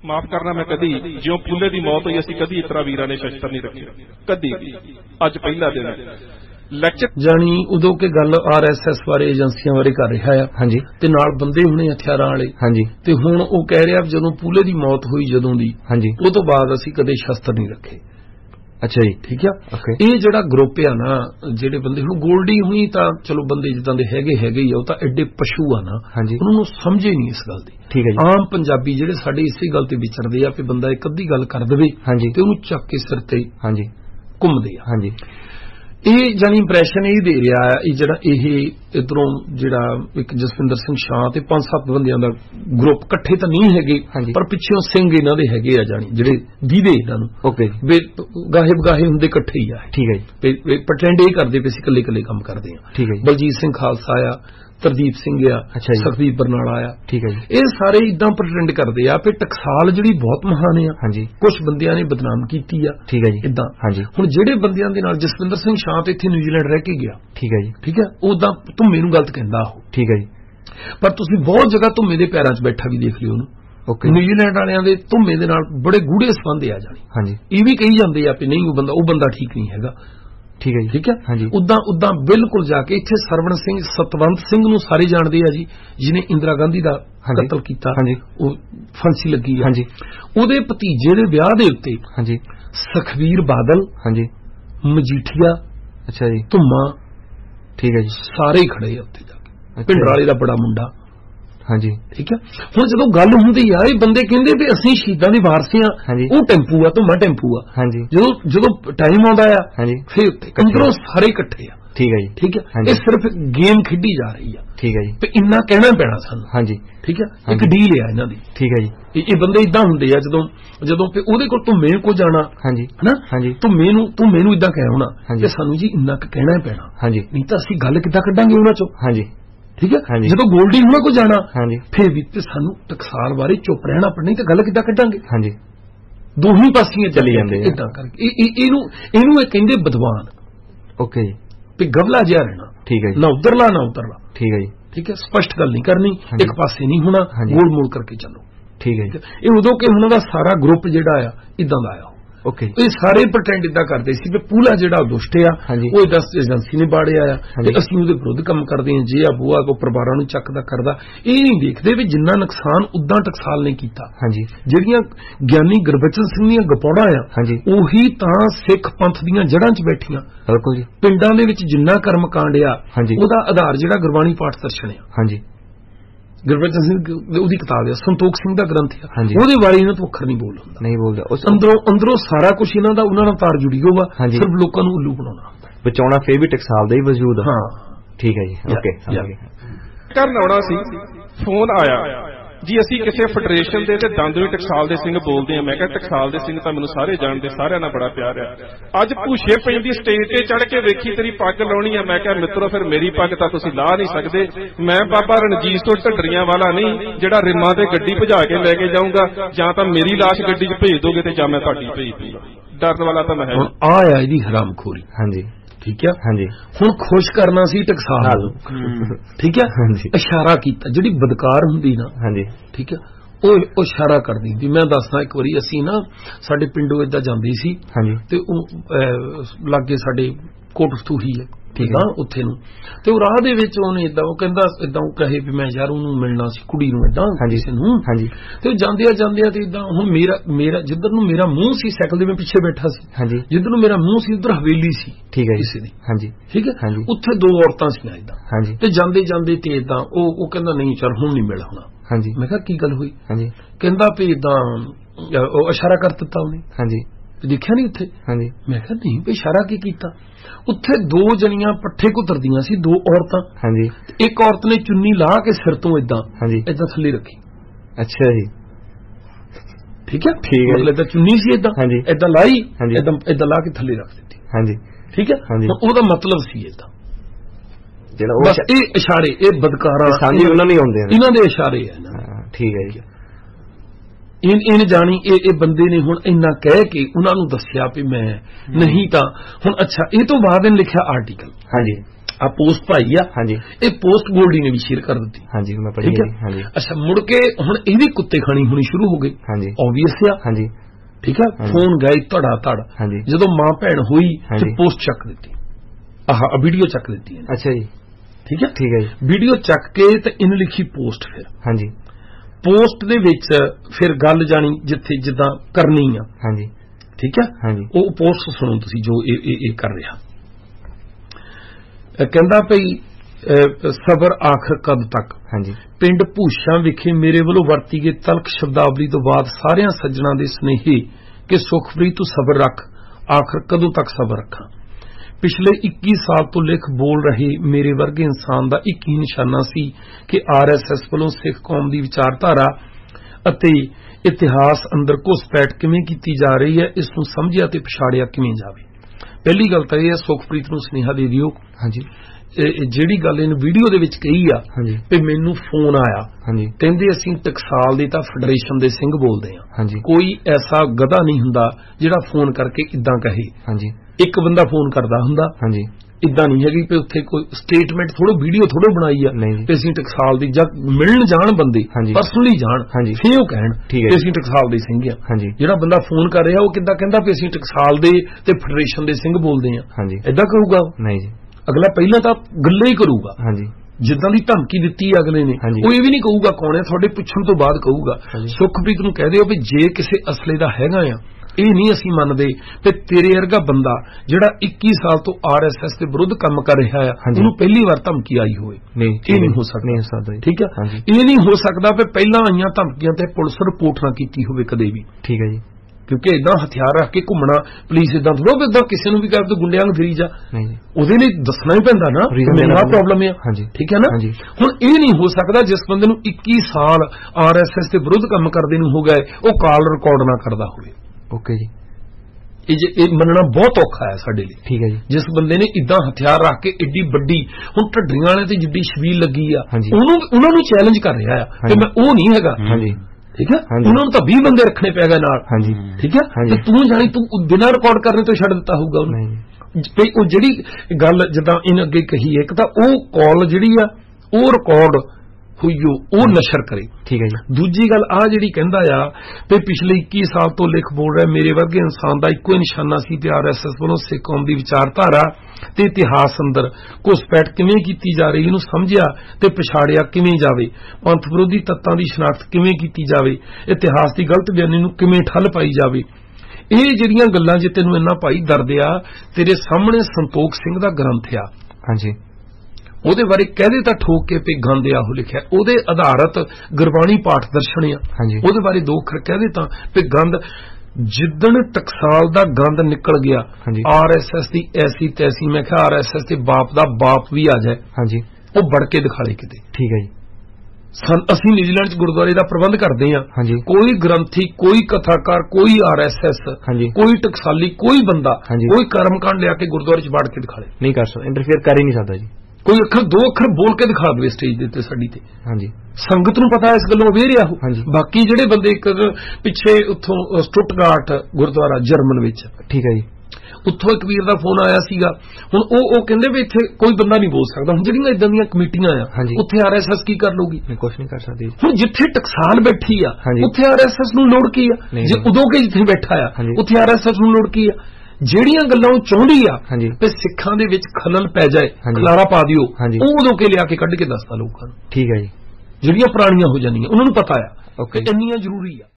माफ करना मैं कदी ज्यों पुले की मौत हुई असीं कदी इतरा वीरां ने शस्त्र नहीं रखे कदी अज पहला दिन लैक्चर जानी उदों के गल RSS बारे एजेंसियां बारे कर रहा है हाँ जी ते नाल बंदे हुणे हथियारां वाले हाँ जी ते हुण ओह कह रहा जदों पूले की मौत हुई जदों दी हाँ जी उस तो बाद असीं कदे शस्त्र नहीं रखे। अच्छा जी ठीक है ये जिहड़ा ग्रुप है ना जिहड़े बंदे हुण गोल्डी हुई तां चलो बंदे जिद्दां दे हैगे ही आ तां एडे पशु आ ना हाँ जी उन्हां नूं समझे नहीं इस गल दी ठीक है आम पंजाबी जिहड़े साडे इसे गल ते विचरदे आ कि बंदा एक अद्धी गल कर देवे हाँ जी ते ओनूं चक के सिर ते हाँ जी घुमदे आ हाँ जी ये जानी इंप्रैशन यही दे रहा है जिहड़ा इधरों जिहड़ा एक जसविंदर सिंह शाह ते 5-7 बंदियां दा ग्रुप इकट्ठे तां नहीं हैगे पर पिछों सिंह इन्हां दे हैगे आ जानी जिहड़े दीदे इन्हां नूं ओके वे गाहे बगाहे हुंदे इकट्ठे ही आ ठीक है जी प्रटेंड ये करदे पे सी कल्ले कल्ले काम करदे आ ठीक है बलजीत सिंह खालसा आया तरदीप सिंह आ अच्छा सुखदीप बरनाला आया ठीक है जी ये सारे इदां प्रटेंड करदे आ कि टकसाल जिहड़ी बहुत महान आ हाँ जी कुछ बंदियां ने बदनाम कीती आ ठीक है जी इदां हाँ जी हुण जिहड़े बंदियां दे नाल जसविंदर सिंह शाह ते इत्थे न्यूजीलैंड रह के गया ठीक है जी ठीक है उदां धुम्मे नूं गलत कहंदा हो ठीक है जी पर तुसीं बहुत जगह धुम्मे दे पैरां 'च बैठा भी देख लिओ ओनूं ओके न्यूजीलैंड वालियां दे धुम्मे दे नाल बड़े गूढ़े संबंध आ जाने हाँ जी ये भी कही जांदे आ कि नहीं वो बंदा ठीक नहीं हैगा ठीक है जी ठीक है हाँ जी उदां बिल्कुल जाके इत्थे सरवण सिंह सतवंत सिंह नूं सारे जानदे आ जी जिन्हें इंदिरा गांधी दा कतल कीता हाँ जी फांसी लगी हाँ जी उहदे भतीजे दे विआह दे उत्ते हाँ जी सुखबीर बादल हाँ जी मजीठिया अच्छा जी धुम्मा ठीक है जी सारे ही खड़े उत्ते जाके पिंडराले दा बड़ा मुंडा हाँ जी ठीक है हुण जदों गल हुंदी आ ये बंदे कहंदे भी असीं शहीदां दे वारस हां ओह टैंपू आ धुम्मा टैंपू आ हाँ जी जदों टाइम आउंदा आ हाँ जी फिर अंदरों सारे इकट्ठे आ ठीक है जी ठीक है ये सिर्फ गेम खेडी जा रही है ठीक है जी ते इन्ना कहना पैना सानूं हाँ जी ठीक है एक डील है इन्हां दी ठीक है जी ये बंदे इदां हुंदे आ जदों पे ओहदे कोल धुम्मे को जाना हाँ जी है ना हाँ जी धुम्मे नूं इदां कह होना कि सानूं जी इन्ना कहना पैना हाँ जी नहीं तां असीं गल किद्दां कड्डांगे उहनां चों हाँ जी ठीक है जो गोल्डी हुणा को जाना हाँ जी फिर भी सानू टकसाल बारे चुप रहना पड़नी तो गल किद्दां कड्डांगे हाँ जी दो ही पासियां चली जांदे इदां करके इहनूं कहंदे बदवान ओके जी ते गवला जिहा रहना ठीक है ना उधरला ठीक है जी ठीक है स्पष्ट गल नहीं करनी एक पासे नहीं होना गोल मोड़ करके चलो ठीक है ये उदों के हुणां दा सारा ग्रुप जिहड़ा आ इदां दा आया ओके ये सारे प्रटेंड इदा करते सी पूला जिहड़ा दुष्ट आ वो दस एजेंसी ने बाड़िया ते असीं उहदे विरुद्ध काम करदे हां जे आ बुआ को परिवारां नूं चकदा करदा ये नहीं देखदे भी जिन्ना नुकसान उदां टकसाल ने कीता हाँ जी जिहड़ियां ज्ञानी गुरबचन सिंह दीयां गपौड़ां आ हाँ जी उही तां सिख पंथ दीयां जड़ां 'च बैठीआं बिल्कुल जी पिंडां दे विच जिन्ना कर्म कांड आ हाँ जी उहदा आधार जिहड़ा गुरबाणी पाठ दर्शन आ हाँ जी गुरबचन सिंह उहदी किताब है संतोख सिंह दा ग्रंथ है हाँ जी उहदे बारे इन्हां तो अखर नहीं बोलदा उस अंदरों सारा कुछ इन्हां दा उन्हां नाल तार जुड़ी होवा सिर्फ लोकां नूं उल्लू बनाउणा बचाउणा फिर भी टकसाल दा ही वजूद हाँ ठीक है जी ओके करन आउणा सी फोन आया जी असी किसी फेडरेशन दे दंद भी टकसाल दे सिंह बोलते हैं मैं कहा टकसाल दे सिंह तां मैनूं सारे जानते सारिआं नाल बड़ा प्यार है अज भूशे पैंदी स्टेज ते चढ़ के वेखी तेरी पग लाउणी है मैं कहा मित्रो फिर मेरी पग तां तुसीं ला नहीं सकदे मैं बाबा रणजीत तो ढड्डरियां वाला नहीं जिहड़ा रिमां ते गड्डी भजा के लैके जाऊंगा जां तां मेरी लाश गड्डी 'च भेज दोगे ते जां मैं तुहाडी भेज दूंगा डर वाला तां मैं है आ इहदी हरामखोरी हाँ जी ठीक है हाँ जी हुण खुश करना सी टकसाल ठीक है हाँ जी इशारा कीता जिहड़ी बदकार हुंदी ना हाँ जी ठीक है ਉਹ ਇਸ਼ਾਰਾ ਕਰਦੀ ਵੀ ਮੈਂ ਦੱਸਦਾ ਇੱਕ ਵਾਰੀ ਅਸੀਂ ਨਾ ਸਾਡੇ ਪਿੰਡੋਂ ਇਦਾਂ ਜਾਂਦੇ ਸੀ हाँ जी ਤੇ ਉਹ ਲਾਗੇ ਸਾਡੇ ਕੋਟ ਫਤੂਹੀ ਹੈ ਠੀਕ ਆ ਉੱਥੇ ਨੂੰ ਤੇ ਉਹ ਰਾਹ ਦੇ ਵਿੱਚ ਉਹਨੇ ਇਦਾਂ ਉਹ ਕਹਿੰਦਾ ਇਦਾਂ ਉਹ ਕਹੇ ਵੀ ਮੈਂ ਯਾਰ ਉਹਨੂੰ ਮਿਲਣਾ ਸੀ ਕੁੜੀ ਨੂੰ ਇਦਾਂ ਕਿਸੇ ਨੂੰ ਹਾਂਜੀ ਤੇ ਜਾਂਦੇ ਤੇ ਇਦਾਂ ਹੁਣ ਮੇਰਾ ਜਿੱਧਰ ਨੂੰ ਮੇਰਾ ਮੂੰਹ ਸੀ ਸਾਈਕਲ ਦੇ ਮੈਂ ਪਿੱਛੇ ਬੈਠਾ ਸੀ ਹਾਂਜੀ ਜਿੱਧਰ ਨੂੰ ਮੇਰਾ ਮੂੰਹ ਸੀ ਉਧਰ ਹਵੇਲੀ ਸੀ ਠੀਕ ਹੈ ਕਿਸੇ ਦੀ ਹਾਂਜੀ ਠੀਕ ਹੈ ਹਾਂਜੀ ਉੱਥੇ ਦੋ ਔਰਤਾਂ ਸੀਆਂ ਇਦਾਂ ਹਾਂਜੀ ਤੇ ਜਾਂਦੇ ਤੇ ਇਦਾਂ ਉਹ ਕਹਿੰਦਾ ਨਹੀਂ ਚੱਲ ਹੁਣ ਨਹੀਂ ਮਿਲ ਹੋਣਾ ਹਾਂਜੀ ਮੈਂ ਕਿਹਾ ਕੀ ਗੱਲ ਹੋਈ ਹਾਂਜੀ ਕਹਿੰਦਾ ਵੀ ਇਦਾਂ ਉਹ ਇਸ਼ਾਰਾ ਕਰ ਦਿੱਤਾ ਉਹਨੇ ਹਾਂਜੀ ਦੇਖਿਆ ਨਹੀਂ ਉੱਥੇ ਹਾਂਜੀ ਮੈਂ ਕਿਹਾ ਨਹੀਂ ਵੀ ਇਸ਼ਾਰਾ ਕੀ ਕੀਤਾ ਉੱਥੇ ਦੋ ਜਣੀਆਂ ਪੱਠੇ ਕੁਤਰਦੀਆਂ ਸੀ ਦੋ ਔਰਤਾਂ ਹਾਂਜੀ ਇੱਕ ਔਰਤ ਨੇ ਚੁੰਨੀ ਲਾ ਕੇ ਸਿਰ ਤੋਂ ਇਦਾਂ ਹਾਂਜੀ ਇਦਾਂ ਥੱਲੇ ਰੱਖੀ ਅੱਛਾ ਜੀ ਠੀਕ ਹੈ ਮਤਲਬ ਇਦਾਂ ਚੁੰਨੀ ਸੀ ਇਦਾਂ ਹਾਂਜੀ ਇਦਾਂ ਲਾਈ ਇਦਾਂ ਲਾ ਕੇ ਥੱਲੇ ਰੱਖ ਦਿੱਤੀ ਹਾਂਜੀ ਠੀਕ ਹੈ ਉਹਦਾ ਮਤਲਬ ਸੀ ਇਦਾਂ ਬਸ ਇਹ ਇਸ਼ਾਰੇ ਇਹ ਬਦਕਾਰਾਂ ਉਹਨਾਂ ਨੇ ਆਉਂਦੇ ਨੇ ਇਹਨਾਂ ਦੇ ਇਸ਼ਾਰੇ ਆ ਠੀਕ ਹੈ ਜੀ इन जानी ये बंदे ने हुण इन्ना कह के उन्होंने दस्या भी मैं नहीं तो हुण अच्छा ये तो बाद इन लिखा आर्टिकल हाँ जी ਆ ਪੋਸਟ ਭਾਈ ਆ ਹਾਂਜੀ, ਇਹ ਪੋਸਟ ਗੋਲਡੀ ਨੇ ਵੀ ਸ਼ੇਅਰ ਕਰ ਦਿੱਤੀ ਹਾਂਜੀ, ਮੈਂ ਪੜ੍ਹੀ ਹਾਂਜੀ। ਅੱਛਾ, ਮੁੜ ਕੇ ਹੁਣ ਇਹ ਵੀ ਕੁੱਤੇ ਖਾਣੀ ਹੋਣੀ ਸ਼ੁਰੂ ਹੋ ਗਈ ਹਾਂਜੀ, ਓਬਵੀਅਸ ਆ ਹਾਂਜੀ, ਠੀਕ ਆ। ਫੋਨ ਗਏ ਧੜਾ ਧੜ ਹਾਂਜੀ, ਜਦੋਂ ਮਾਂ ਭੈਣ ਹੋਈ ਤੇ ਪੋਸਟ ਚੱਕ ਦਿੱਤੀ, ਆਹ ਵੀਡੀਓ ਚੱਕ ਦਿੱਤੀ। ਅੱਛਾ ਜੀ, ਠੀਕ ਹੈ ਠੀਕ ਹੈ ਜੀ। ਵੀਡੀਓ ਚੱਕ ਕੇ ਤੇ ਇਹਨੇ ਲਿਖੀ ਪੋਸਟ, ਫਿਰ ਹਾਂਜੀ ਪੋਸਟ ਦੇ ਵਿੱਚ ਫਿਰ ਗੱਲ ਜਾਣੀ ਜਿੱਥੇ ਜਿੱਦਾਂ ਕਰਨੀ ਆ ਹਾਂਜੀ, ਠੀਕ ਹੈ ਹਾਂਜੀ। ਉਹ ਪੋਸਟ ਸੁਣੋ ਤੁਸੀਂ ਜੋ ਇਹ ਕਰ ਰਿਹਾ। ਕਹਿੰਦਾ ਭਈ ਸਬਰ ਆਖਰ ਕਦ ਤੱਕ ਹਾਂਜੀ, ਪਿੰਡ ਭੂਸ਼ਾ ਵਿਖੇ ਮੇਰੇ ਵੱਲੋਂ ਵਰਤੀ ਗਈ ਤਲਖ ਸ਼ਬਦਾਵਲੀ ਤੋਂ ਬਾਅਦ ਸਾਰਿਆਂ ਸੱਜਣਾਂ ਦੇ ਸੁਨੇਹੇ ਕਿ ਸੁਖਪ੍ਰੀਤ ਤੂੰ ਸਬਰ ਰੱਖ, ਆਖਰ ਕਦੋਂ ਤੱਕ ਸਬਰ ਰੱਖਾਂ। ਪਿਛਲੇ 21 ਸਾਲ ਤੋਂ ਲਿਖ ਬੋਲ ਰਹੇ ਮੇਰੇ ਵਰਗੇ ਇਨਸਾਨ ਦਾ ਇੱਕ ਹੀ ਨਿਸ਼ਾਨਾ ਸੀ ਕਿ RSS ਵੱਲੋਂ ਸਿੱਖ ਕੌਮ ਦੀ ਵਿਚਾਰਧਾਰਾ ਅਤੇ ਇਤਿਹਾਸ ਅੰਦਰ ਘੁਸਪੈਠ ਕਿਵੇਂ ਕੀਤੀ ਜਾ ਰਹੀ ਹੈ, ਇਸ ਨੂੰ ਸਮਝਿਆ ਤੇ ਪਛਾੜਿਆ ਕਿਵੇਂ ਜਾਵੇ। ਪਹਿਲੀ ਗੱਲ ਤਾਂ ਇਹ ਹੈ, ਸੁਖਪ੍ਰੀਤ ਨੂੰ ਸੁਨੇਹਾ ਦੇ ਦਿਓ ਹਾਂਜੀ। ਜਿਹੜੀ ਗੱਲ ਇਹਨੇ ਵੀਡੀਓ ਦੇ ਵਿੱਚ ਕਹੀ ਆ ਤੇ ਮੈਨੂੰ ਫੋਨ ਆਇਆ ਹਾਂਜੀ, ਕਹਿੰਦੇ ਅਸੀਂ ਟਕਸਾਲ ਦੇ ਤਾਂ ਫੈਡਰੇਸ਼ਨ ਦੇ ਸਿੰਘ ਬੋਲਦੇ ਆ ਹਾਂਜੀ, ਕੋਈ ਐਸਾ ਗਧਾ ਨਹੀਂ ਹੁੰਦਾ ਜਿਹੜਾ ਫੋਨ ਕਰਕੇ ਇਦਾਂ ਕਹੇ ਹਾਂਜੀ। ਇੱਕ ਬੰਦਾ ਫੋਨ ਕਰਦਾ ਹੁੰਦਾ ਹਾਂਜੀ, ਇਦਾਂ ਨਹੀਂ ਹੈਗੀ ਕਿ ਉੱਥੇ ਕੋਈ ਸਟੇਟਮੈਂਟ ਥੋੜੋ ਵੀਡੀਓ ਥੋੜੋ ਬਣਾਈ ਆ ਕਿ ਅਸੀਂ ਟਕਸਾਲ ਦੀ, ਜਦ ਮਿਲਣ ਜਾਣ ਬੰਦੇ ਪਰਸਨਲੀ ਜਾਣ ਫਿਰ ਉਹ ਕਹਿਣ ਕਿ ਅਸੀਂ ਟਕਸਾਲ ਦੇ ਸਿੰਘ ਆ ਹਾਂਜੀ। ਜਿਹੜਾ ਬੰਦਾ ਫੋਨ ਕਰ ਰਿਹਾ ਉਹ ਕਿੱਦਾਂ ਕਹਿੰਦਾ ਕਿ ਅਸੀਂ ਟਕਸਾਲ ਦੇ ਤੇ ਫੈਡਰੇਸ਼ਨ ਦੇ ਸਿੰਘ ਬੋਲਦੇ ਆ ਹਾਂਜੀ, ਏਦਾਂ ਕਹੂਗਾ ਨਹੀਂ ਜੀ। ਅਗਲਾ ਪਹਿਲਾਂ ਤਾਂ ਗੱਲਾਂ ਹੀ ਕਰੂਗਾ ਹਾਂਜੀ, ਜਿੱਦਾਂ ਦੀ ਧਮਕੀ ਦਿੱਤੀ ਅਗਲੇ ਨੇ ਉਹ ਇਹ ਵੀ ਨਹੀਂ ਕਹੂਗਾ ਕੌਣ ਹੈ, ਤੁਹਾਡੇ ਪੁੱਛਣ ਤੋਂ ਬਾਅਦ ਕਹੂਗਾ। ਸੁਖਪ੍ਰੀਤ ਨੂੰ ਕਹਿ ਦਿਓ ਵੀ ਜੇ ਕਿਸੇ ਅਸਲੇ ਦਾ ਹੈਗਾ ਆ, ਇਹ ਨਹੀਂ ਅਸੀਂ ਮੰਨਦੇ ਤੇ ਤੇਰੇ ਵਰਗਾ ਬੰਦਾ ਜਿਹੜਾ 21 ਸਾਲ ਤੋਂ RSS ਦੇ ਵਿਰੁੱਧ ਕੰਮ ਕਰ ਰਿਹਾ ਆ, ਉਹਨੂੰ ਪਹਿਲੀ ਵਾਰ ਧਮਕੀ ਆਈ ਹੋਵੇ, ਇਹ ਨਹੀਂ ਹੋ ਸਕਦਾ ਠੀਕ ਹੈ। ਇਹ ਨਹੀਂ ਹੋ ਸਕਦਾ ਵੀ ਪਹਿਲਾਂ ਆਈਆਂ ਧਮਕੀਆਂ ਤੇ ਪੁਲਿਸ ਰਿਪੋਰਟ ਨਾ ਕੀਤੀ ਹੋਵੇ ਕਦੇ ਵੀ, ਠੀਕ ਹੈ ਜੀ। ਕਿਉਂਕਿ ਇਦਾਂ ਹਥਿਆਰ ਰੱਖ ਕੇ ਘੁੰਮਣਾ ਪੁਲਿਸ ਇਦਾਂ ਥੋੜਾ ਵੀ ਇਦਾਂ ਕਿਸੇ ਨੂੰ ਵੀ ਕਰ ਦੋ ਗੁੰਡਿਆਂ ਨੂੰ ਫਿਰੀ ਜਾ, ਉਹਦੇ ਲਈ ਦੱਸਣਾ ਹੀ ਪੈਂਦਾ ਨਾ ਮੈਨੂੰ ਆਹ ਪ੍ਰੋਬਲਮ ਆ ਠੀਕ ਹੈ ਨਾ। ਹੁਣ ਇਹ ਨਹੀਂ ਹੋ ਸਕਦਾ ਜਿਸ ਬੰਦੇ ਨੂੰ 21 ਸਾਲ RSS ਦੇ ਵਿਰੁੱਧ ਕੰਮ ਕਰਦੇ ਨੂੰ ਹੋ ਗਏ ਉਹ ਕਾਲ ਰਿਕਾਰਡ ਨਾ ਕਰਦਾ ਹੋਵੇ। ਓਕੇ ਜੀ, ਇਹ ਮੰਨਣਾ ਬਹੁਤ ਔਖਾ ਹੈ ਸਾਡੇ ਲਈ ਠੀਕ ਹੈ ਜੀ। ਜਿਸ ਬੰਦੇ ਨੇ ਇਦਾਂ ਹਥਿਆਰ ਰੱਖ ਕੇ ਏਡੀ ਵੱਡੀ, ਹੁਣ ਢੱਡਰੀਆਂ ਵਾਲੇ ਤੇ ਜਿੱਡੀ ਛਬੀਲ ਲੱਗੀ ਆ ਉਹਨਾਂ ਨੂੰ ਚੈਲੰਜ ਕਰ ਰਿਹਾ ਆ ਕਿ ਮੈਂ ਉਹ ਨਹੀਂ ਹੈਗਾ ਠੀਕ ਹੈ। ਉਹਨਾਂ ਨੂੰ ਤਾਂ 20 ਬੰਦੇ ਰੱਖਣੇ ਪੈ ਗਏ ਨਾਲ ਹਾਂਜੀ, ਠੀਕ ਹੈ। ਤੇ ਤੂੰ ਜਾਣੀ ਤੂੰ ਬਿਨਾਂ ਰਿਕਾਰਡ ਕਰਨੇ ਤੋਂ ਛੱਡ ਦਿੱਤਾ ਹੋਊਗਾ ਉਹਨੂੰ। ਉਹ ਜਿਹੜੀ ਗੱਲ ਜਿੱਦਾਂ ਇਹਨੇ ਅੱਗੇ ਕਹੀ ਹੈ, ਇੱਕ ਤਾਂ ਉਹ ਕਾਲ ਜਿਹੜੀ ਆ ਉਹ ਰਿਕਾਰਡ ਹੋਈ ਉਹ ਨਸ਼ਰ ਕਰੇ ਠੀਕ ਹੈ ਜੀ। ਦੂਜੀ ਗੱਲ ਆ ਜਿਹੜੀ ਕਹਿੰਦਾ ਆ ਤੇ ਪਿਛਲੇ 21 ਸਾਲ ਤੋਂ ਲਿਖ ਬੋਲ ਰਿਹਾ ਮੇਰੇ ਵਰਗੇ ਇਨਸਾਨ ਦਾ ਇੱਕੋ ਹੀ ਨਿਸ਼ਾਨਾ ਸੀ ਤੇ RSS ਵੱਲੋਂ ਸਿੱਖ ਕੌਮ ਦੀ ਵਿਚਾਰਧਾਰਾ ਤੇ ਇਤਿਹਾਸ ਅੰਦਰ ਘੁਸਪੈਠ ਕਿਵੇਂ ਕੀਤੀ ਜਾ ਰਹੀ, ਇਹਨੂੰ ਸਮਝਿਆ ਤੇ ਪਛਾੜਿਆ ਕਿਵੇਂ ਜਾਵੇ, ਪੰਥ ਵਿਰੋਧੀ ਤੱਤਾਂ ਦੀ ਸ਼ਨਾਖਤ ਕਿਵੇਂ ਕੀਤੀ ਜਾਵੇ, ਇਤਿਹਾਸ ਦੀ ਗਲਤ ਬਿਆਨੀ ਨੂੰ ਕਿਵੇਂ ਠੱਲ ਪਾਈ ਜਾਵੇ। ਇਹ ਜਿਹੜੀਆਂ ਗੱਲਾਂ ਜੇ ਤੈਨੂੰ ਇੰਨਾ ਭਾਈ ਦਰਦ ਆ, ਤੇਰੇ ਸਾਹਮਣੇ ਸੰਤੋਖ ਸਿੰਘ ਦਾ ਗ੍ਰੰਥ ਆ ਹਾਂਜੀ, ਉਹਦੇ ਬਾਰੇ ਕਹਦੇ ਤਾਂ ਠੋਕ ਕੇ ਪੇ ਗੰਦ ਆ ਉਹ ਲਿਖਿਆ, ਉਹਦੇ ਆਧਾਰਿਤ ਗੁਰਬਾਣੀ ਪਾਠ ਦਰਸ਼ਨ ਆ ਉਹਦੇ ਬਾਰੇ ਦੋ ਅੱਖਰ ਕਹਦੇ ਤਾਂ ਪੇ ਗੰਦ। ਜਿੱਦਣ ਟਕਸਾਲ ਦਾ ਗੰਦ ਨਿਕਲ ਗਿਆ RSS ਦੀ ਐਸੀ ਤੈਸੀ, ਮੈਂ ਕਿਹਾ RSS ਦੇ ਬਾਪ ਦਾ ਬਾਪ ਵੀ ਆ ਜਾਏ ਹਾਂਜੀ, ਉਹ ਵੜ ਕੇ ਦਿਖਾਲੇ ਕਿਤੇ ਠੀਕ ਹੈ ਜੀ। ਅਸੀਂ ਨਿਊਜ਼ੀਲੈਂਡ ਚ ਗੁਰਦੁਆਰੇ ਦਾ ਪ੍ਰਬੰਧ ਕਰਦੇ ਆ, ਕੋਈ ਗ੍ਰੰਥੀ, ਕੋਈ ਕਥਾਕਾਰ, ਕੋਈ RSS, ਕੋਈ ਟਕਸਾਲੀ, ਕੋਈ ਬੰਦਾ ਕੋਈ ਕਰਮਕਾਂਡ ਲਿਆ ਕੇ ਗੁਰਦੁਆਰੇ ਚ ਵੜ ਕੇ ਦਿਖਾਲੇ ਨਹੀਂ ਕਰ ਸਕਦਾ, ਇੰਟਰਫੇਅਰ ਕਰ ਹੀ ਨਹੀਂ ਸਕਦਾ ਜੀ। ਕੋਈ ਅੱਖਰ ਦੋ ਅੱਖਰ ਬੋਲ ਕੇ ਦਿਖਾ ਦੇਵੇ ਸਟੇਜ ਦੇ ਉੱਤੇ ਸਾਡੀ ਤੇ ਹਾਂਜੀ, ਸੰਗਤ ਨੂੰ ਪਤਾ ਇਸ ਗੱਲੋਂ ਅਵੇਅਰ ਆ ਉਹ। ਬਾਕੀ ਜਿਹੜੇ ਬੰਦੇ ਪਿੱਛੇ ਉੱਥੋਂ ਸਟੁੱਟਗਾਰਟ ਗੁਰਦੁਆਰਾ ਜਰਮਨ ਵਿੱਚ ਠੀਕ ਹੈ ਜੀ, ਉੱਥੋਂ ਇੱਕ ਵੀਰ ਦਾ ਫੋਨ ਆਇਆ ਸੀਗਾ। ਹੁਣ ਉਹ ਕਹਿੰਦੇ ਵੀ ਇੱਥੇ ਕੋਈ ਬੰਦਾ ਨਹੀਂ ਬੋਲ ਸਕਦਾ। ਹੁਣ ਜਿਹੜੀਆਂ ਇਦਾਂ ਦੀਆਂ ਕਮੇਟੀਆਂ ਆ ਉੱਥੇ RSS ਕੀ ਕਰ ਲਊਗੀ, ਕੁਛ ਨਹੀਂ ਕਰ ਸਕਦੀ। ਹੁਣ ਜਿੱਥੇ ਟਕਸਾਲ ਬੈਠੀ ਆ ਉੱਥੇ RSS ਨੂੰ ਲੋੜ ਕੀ ਆ, ਜੇ ਉਦੋਂ ਕੇ ਜਿੱਥੇ ਬੈਠਾ ਆ ਉੱਥੇ RSS ਨੂੰ ਲੋੜ ਕੀ ਆ। ਜਿਹੜੀਆਂ ਗੱਲਾਂ ਉਹ ਚਾਹੁੰਦੀ ਆ ਤੇ ਸਿੱਖਾਂ ਦੇ ਵਿੱਚ ਖਲਲ ਪੈ ਜਾਏ, ਖਲਾਰਾ ਪਾ ਦਿਓ, ਉਹ ਉਦੋਂ ਕੇ ਲਿਆ ਕੇ ਕੱਢ ਕੇ ਦੱਸਦਾ ਲੋਕਾਂ ਨੂੰ ਠੀਕ ਹੈ ਜੀ। ਜਿਹੜੀਆਂ ਪੁਰਾਣੀਆਂ ਹੋ ਜਾਂਦੀਆਂ ਉਹਨਾਂ ਨੂੰ ਪਤਾ ਆ ਇੰਨੀਆਂ ਜ਼ਰੂਰੀ ਆ।